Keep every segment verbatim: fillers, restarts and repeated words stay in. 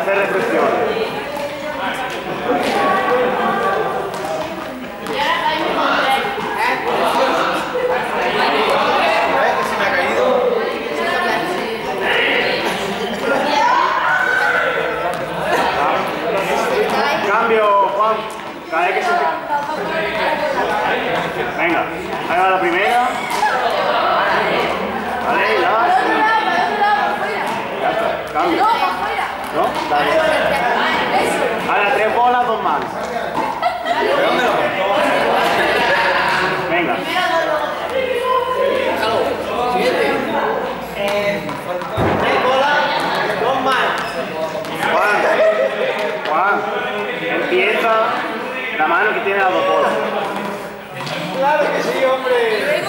hacer reflexiones. Cambio, Juan. Cada vez que se... Venga, ahí va la primera. Vale, ya. Ya está, cambio. ¿No? Dale. Ahora tres bolas, dos manos. Venga. Tres bolas, dos manos. Juan, Juan, empieza la mano que tiene las dos bolas. Claro que sí, hombre.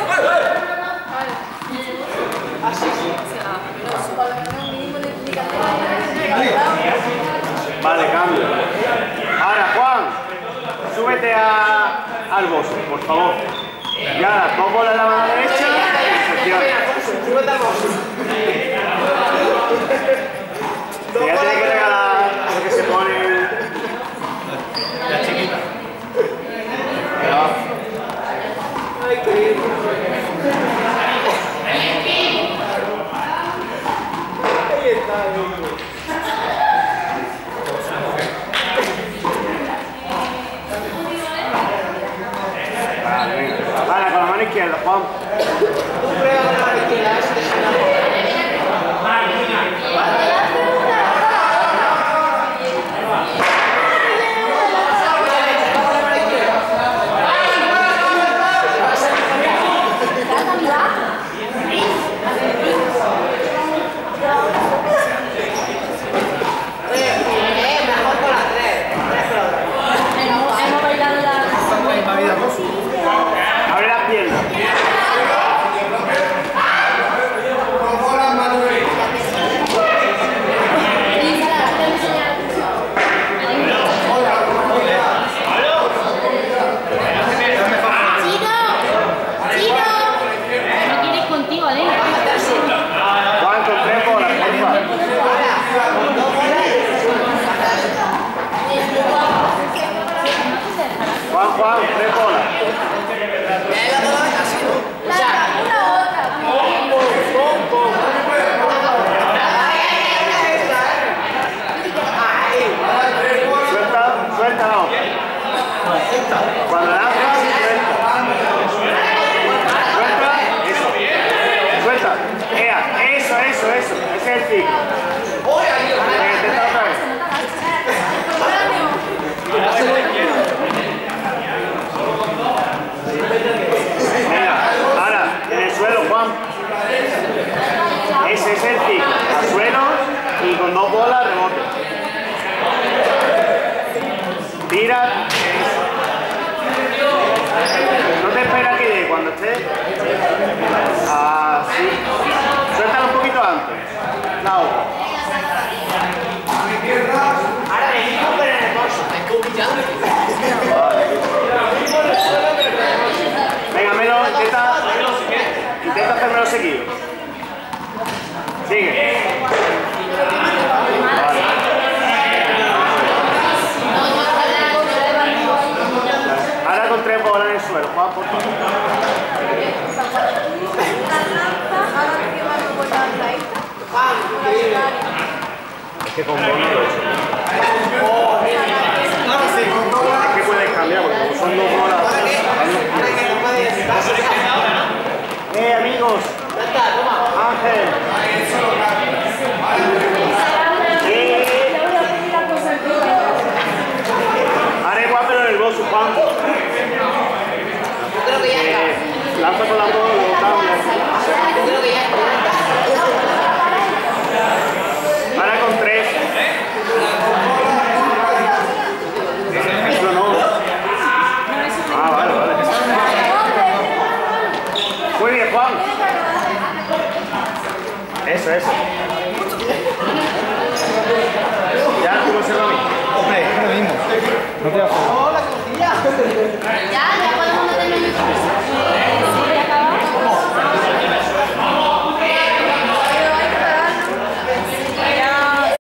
Así sí. Vale, cambio. Ahora, Juan, súbete a, al bozo, por favor. Y ahora, dos bolas en la mano derecha. Súbete al bozo. Ya tiene que regalar lo que se pone. La chiquita. Ay, qué lindo. Ahí está, amigo. Vale, con la mano izquierda, Juan. Tú prueba con la mano izquierda, a ver si te suena. Abre las piernas. Juan, Juan, tres bolas. Suelta, suelta la otra. Cuando lanzas, suelta. Suelta, eso. Suelta. Ea, eso, eso, eso. Ese es el ciclo. Intenta otra vez. Venga, ahora, en el suelo, Juan. Ese es el ciclo. Al suelo y con dos bolas rebote. Tira. No te esperas que llegue cuando esté. Así. Suéltalo un poquito antes. La otra. Ahora me escupen en el bolso. Me escupillando. Venga, Melo, intenta, intenta hacérmelo seguido. Sigue. Vale. Ahora con tres bolas en el suelo, Juan, por favor. Es que con bolas oh, es que puedes cambiar, porque como son dos bolas. Eh, amigos. Ángel. Eh. Ahora igual, pero en el bolso, Juan. Eh, lanza con la bola, lo botamos. Ahora con tres. Eso no. Ah, vale, vale. Muy bien, Juan. Eso, eso. Ya tú lo sé lo mismo. Hombre, es lo mismo. No te vas a